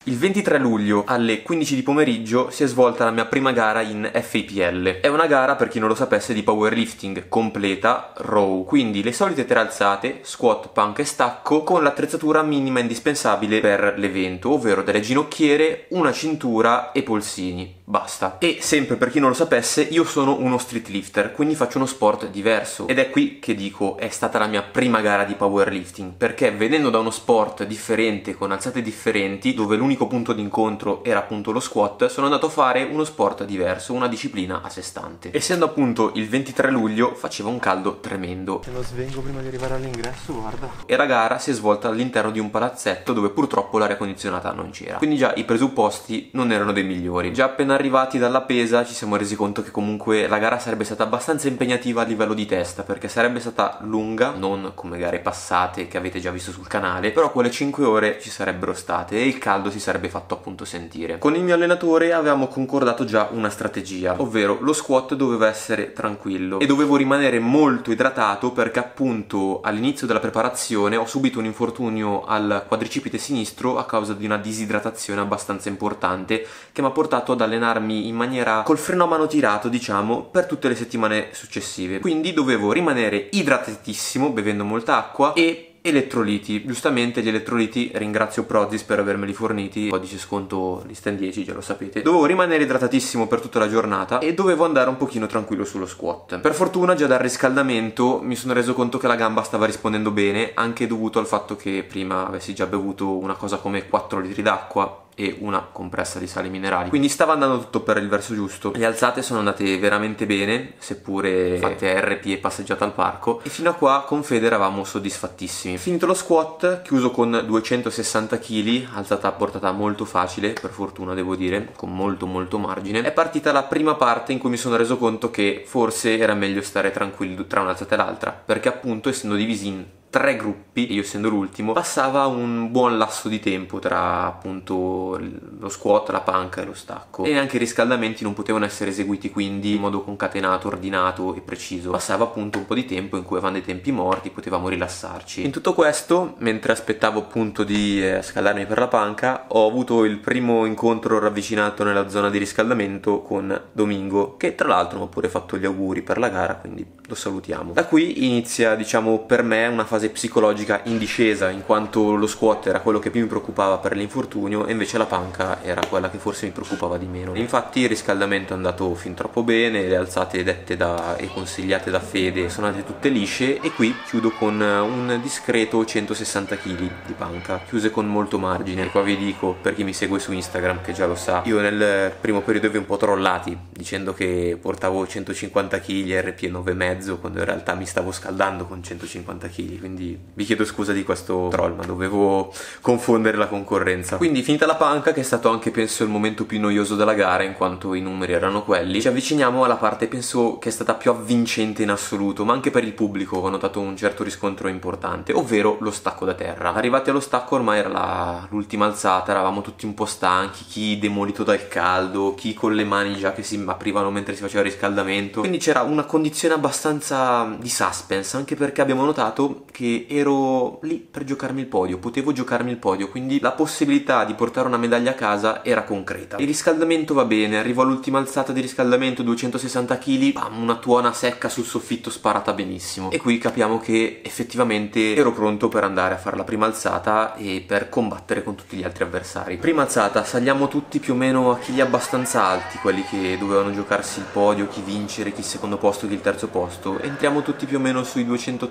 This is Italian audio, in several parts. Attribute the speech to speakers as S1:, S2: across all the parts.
S1: Il 23 luglio alle 15 di pomeriggio si è svolta la mia prima gara in FIPL. È una gara, per chi non lo sapesse, di powerlifting completa, row, quindi le solite 3 alzate, squat, panca e stacco, con l'attrezzatura minima indispensabile per l'evento, ovvero delle ginocchiere, una cintura e polsini. Basta. E sempre per chi non lo sapesse, io sono uno street lifter, quindi faccio uno sport diverso. Ed è qui che dico, è stata la mia prima gara di powerlifting, perché venendo da uno sport differente, con alzate differenti, dove l'unico punto d'incontro era appunto lo squat, sono andato a fare uno sport diverso, una disciplina a sé stante. Essendo appunto il 23 luglio, faceva un caldo tremendo.
S2: Se lo svengo prima di arrivare all'ingresso, guarda.
S1: E la gara si è svolta all'interno di un palazzetto dove purtroppo l'aria condizionata non c'era. Quindi già i presupposti non erano dei migliori. Già appena arrivati dalla pesa ci siamo resi conto che comunque la gara sarebbe stata abbastanza impegnativa a livello di testa, perché sarebbe stata lunga, non come gare passate che avete già visto sul canale, però quelle 5 ore ci sarebbero state e il caldo si sarebbe fatto appunto sentire. Con il mio allenatore avevamo concordato già una strategia, ovvero lo squat doveva essere tranquillo e dovevo rimanere molto idratato, perché appunto all'inizio della preparazione ho subito un infortunio al quadricipite sinistro a causa di una disidratazione abbastanza importante che mi ha portato ad allenarmi in maniera col freno a mano tirato, diciamo, per tutte le settimane successive. Quindi dovevo rimanere idratatissimo bevendo molta acqua e elettroliti. Giustamente gli elettroliti, ringrazio Prozis per avermeli forniti, codice sconto Listen 10, già lo sapete. Dovevo rimanere idratatissimo per tutta la giornata e dovevo andare un pochino tranquillo sullo squat. Per fortuna già dal riscaldamento mi sono reso conto che la gamba stava rispondendo bene, anche dovuto al fatto che prima avessi già bevuto una cosa come 4 litri d'acqua e una compressa di sali minerali, quindi stava andando tutto per il verso giusto. Le alzate sono andate veramente bene, seppure fatte RP e passeggiata al parco, e fino a qua con Fede eravamo soddisfattissimi. Finito lo squat, chiuso con 260 kg, alzata a portata molto facile, per fortuna devo dire, con molto margine, è partita la prima parte in cui mi sono reso conto che forse era meglio stare tranquillo tra un'alzata e l'altra, perché appunto essendo divisi in 3 gruppi, io essendo l'ultimo, passava un buon lasso di tempo tra appunto lo squat, la panca e lo stacco, e anche i riscaldamenti non potevano essere eseguiti quindi in modo concatenato, ordinato e preciso. Passava appunto un po' di tempo in cui avevamo dei tempi morti, potevamo rilassarci. In tutto questo, mentre aspettavo appunto di scaldarmi per la panca, ho avuto il primo incontro ravvicinato nella zona di riscaldamento con Domingo, che tra l'altro mi ha pure fatto gli auguri per la gara, quindi lo salutiamo. Da qui inizia, diciamo, per me una fase psicologica in discesa, in quanto lo squat era quello che più mi preoccupava per l'infortunio e invece la panca era quella che forse mi preoccupava di meno. Infatti il riscaldamento è andato fin troppo bene, le alzate dette e consigliate da Fede sono andate tutte lisce, e qui chiudo con un discreto 160 kg di panca, chiuse con molto margine. E qua vi dico, per chi mi segue su Instagram che già lo sa, io nel primo periodo vi ho un po' trollati dicendo che portavo 150 kg RP e 9,5, quando in realtà mi stavo scaldando con 150 kg, quindi vi chiedo scusa di questo troll, ma dovevo confondere la concorrenza. Quindi finita la panca, che è stato anche penso il momento più noioso della gara in quanto i numeri erano quelli, ci avviciniamo alla parte penso che è stata più avvincente in assoluto, ma anche per il pubblico ho notato un certo riscontro importante, ovvero lo stacco da terra. Arrivati allo stacco ormai era l'ultima alzata, eravamo tutti un po' stanchi, chi demolito dal caldo, chi con le mani già che si aprivano mentre si faceva il riscaldamento, quindi c'era una condizione abbastanza di suspense, anche perché abbiamo notato che ero lì per giocarmi il podio, potevo giocarmi il podio, quindi la possibilità di portare una medaglia a casa era concreta. Il riscaldamento va bene, arrivo all'ultima alzata di riscaldamento, 260 kg, bam, una tuona secca sul soffitto sparata benissimo, e qui capiamo che effettivamente ero pronto per andare a fare la prima alzata e per combattere con tutti gli altri avversari. Prima alzata, saliamo tutti più o meno a chili abbastanza alti, quelli che dovevano giocarsi il podio, chi vincere, chi il secondo posto, chi il terzo posto. Entriamo tutti più o meno sui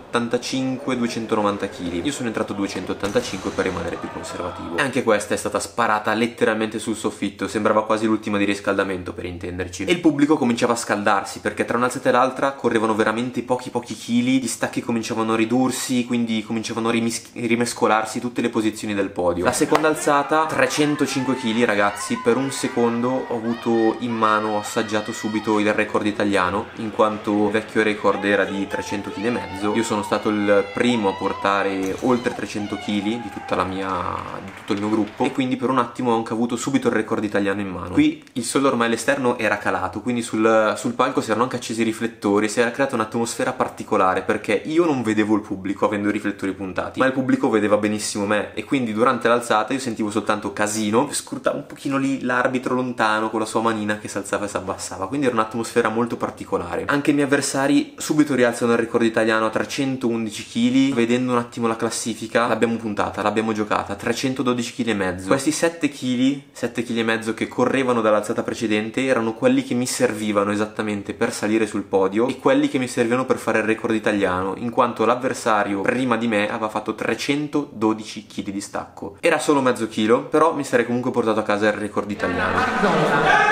S1: 285-290 kg. Io sono entrato 285 per rimanere più conservativo. E anche questa è stata sparata letteralmente sul soffitto, sembrava quasi l'ultima di riscaldamento per intenderci. E il pubblico cominciava a scaldarsi, perché tra un'alzata e l'altra correvano veramente pochi chili, gli stacchi cominciavano a ridursi, quindi cominciavano a rimescolarsi tutte le posizioni del podio. La seconda alzata, 305 kg ragazzi, per un secondo ho avuto in mano, ho assaggiato subito il record italiano, in quanto il vecchio record era di 300 kg e mezzo. Io sono stato il primo a portare oltre 300 kg di tutto il mio gruppo, e quindi per un attimo ho anche avuto subito il record italiano in mano. Qui il sole ormai all'esterno era calato, quindi sul palco si erano anche accesi i riflettori, si era creata un'atmosfera particolare, perché io non vedevo il pubblico avendo i riflettori puntati, ma il pubblico vedeva benissimo me, e quindi durante l'alzata io sentivo soltanto casino, scrutavo un pochino lì l'arbitro lontano con la sua manina che si alzava e si abbassava, quindi era un'atmosfera molto particolare. Anche i miei avversari subito rialzano il record italiano a 311 kg, vedendo un attimo la classifica l'abbiamo puntata, l'abbiamo giocata, 312 kg e mezzo. Questi 7 kg e mezzo che correvano dall'alzata precedente erano quelli che mi servivano esattamente per salire sul podio e quelli che mi servivano per fare il record italiano, in quanto l'avversario prima di me aveva fatto 312 kg di stacco. Era solo mezzo chilo, però mi sarei comunque portato a casa il record italiano.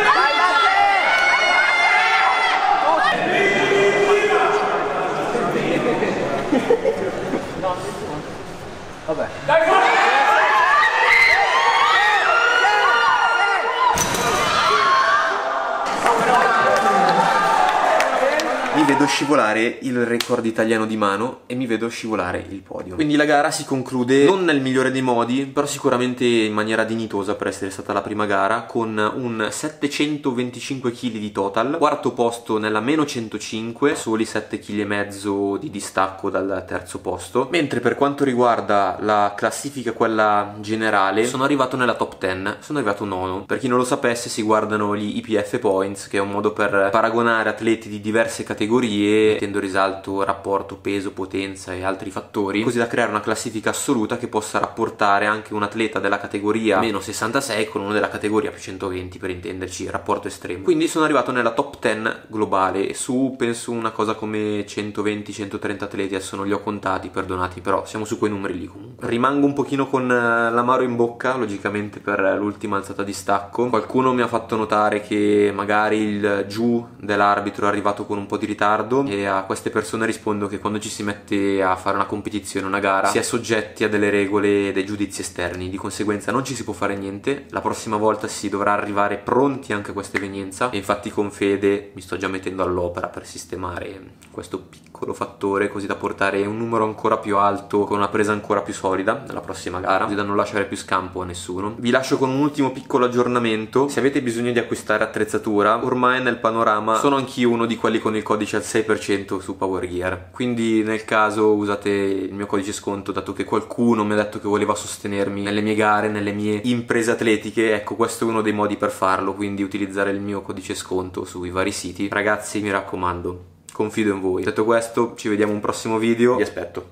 S2: Vabbè.
S1: Mi vedo scivolare il record italiano di mano e mi vedo scivolare il podio. Quindi la gara si conclude non nel migliore dei modi, però sicuramente in maniera dignitosa per essere stata la prima gara, con un 725 kg di total, quarto posto nella meno 105, soli 7 kg e mezzo di distacco dal terzo posto, mentre per quanto riguarda la classifica, quella generale, sono arrivato nella top 10, sono arrivato nono. Per chi non lo sapesse, si guardano gli IPF Points, che è un modo per paragonare atleti di diverse categorie, mettendo risalto rapporto peso, potenza e altri fattori, così da creare una classifica assoluta che possa rapportare anche un atleta della categoria meno 66 con uno della categoria più 120, per intenderci, rapporto estremo. Quindi sono arrivato nella top 10 globale, su penso una cosa come 120-130 atleti, adesso non li ho contati, perdonati, però siamo su quei numeri lì comunque. Rimango un pochino con l'amaro in bocca, logicamente, per l'ultima alzata di stacco. Qualcuno mi ha fatto notare che magari il giù dell'arbitro è arrivato con un po' di ritardo, e a queste persone rispondo che quando ci si mette a fare una competizione, una gara, si è soggetti a delle regole e dei giudizi esterni, di conseguenza non ci si può fare niente. La prossima volta si dovrà arrivare pronti anche a questa evenienza, e infatti con Fede mi sto già mettendo all'opera per sistemare questo piccolo fattore, così da portare un numero ancora più alto con una presa ancora più solida nella prossima gara, così da non lasciare più scampo a nessuno. Vi lascio con un ultimo piccolo aggiornamento: se avete bisogno di acquistare attrezzatura, ormai nel panorama sono anch'io uno di quelli con il codice al 6% su Power Gear, quindi nel caso usate il mio codice sconto, dato che qualcuno mi ha detto che voleva sostenermi nelle mie gare, nelle mie imprese atletiche. Ecco, questo è uno dei modi per farlo, quindi utilizzare il mio codice sconto sui vari siti. Ragazzi, mi raccomando, confido in voi. Detto questo, ci vediamo a un prossimo video, vi aspetto.